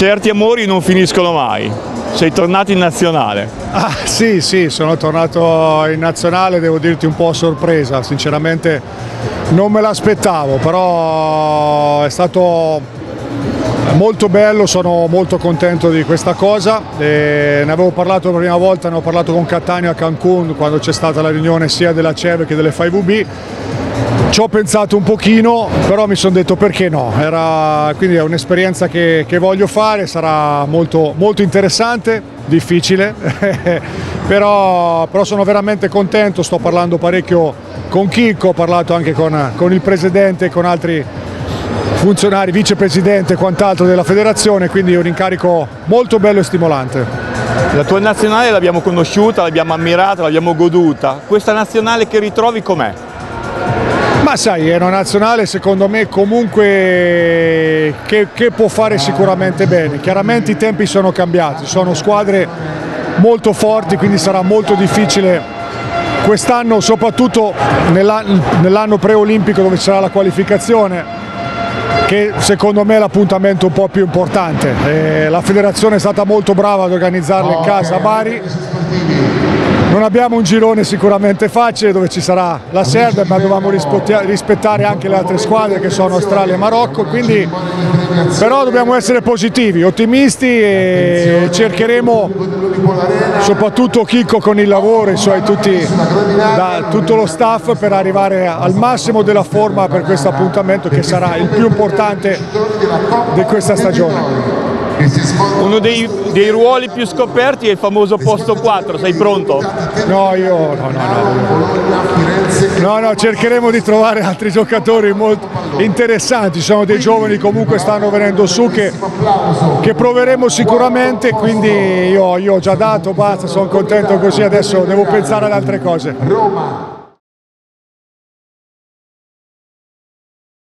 Certi amori non finiscono mai. Sei tornato in nazionale. Ah, sì, sono tornato in nazionale, devo dirti un po' a sorpresa, sinceramente non me l'aspettavo, però è stato molto bello, sono molto contento di questa cosa. Ne avevo parlato la prima volta, ne ho parlato con Cattaneo a Cancun quando c'è stata la riunione sia della CEV che delle FIVB. Ci ho pensato un pochino, però mi sono detto perché no, quindi è un'esperienza che voglio fare, sarà molto interessante, difficile, però sono veramente contento, sto parlando parecchio con Chicco, ho parlato anche con il presidente e con altri funzionari, vicepresidente e quant'altro della federazione, quindi è un incarico molto bello e stimolante. La tua nazionale l'abbiamo conosciuta, l'abbiamo ammirata, l'abbiamo goduta. Questa nazionale che ritrovi com'è? Ma sai, è una nazionale secondo me comunque che può fare sicuramente bene. Chiaramente i tempi sono cambiati, sono squadre molto forti, quindi sarà molto difficile quest'anno, soprattutto nell'anno preolimpico dove ci sarà la qualificazione, che secondo me è l'appuntamento un po' più importante. La federazione è stata molto brava ad organizzarla in casa a Bari. Non abbiamo un girone sicuramente facile dove ci sarà la Serbia, ma dobbiamo rispettare anche le altre squadre che sono Australia e Marocco, quindi però dobbiamo essere positivi, ottimisti e cercheremo, soprattutto Chicco con il lavoro, tutto lo staff, per arrivare al massimo della forma per questo appuntamento che sarà il più importante di questa stagione. Uno dei ruoli più scoperti è il famoso posto 4, sei pronto? No, cercheremo di trovare altri giocatori molto interessanti, ci sono dei giovani comunque stanno venendo su che proveremo sicuramente, quindi io ho già dato, basta, sono contento così, adesso devo pensare ad altre cose.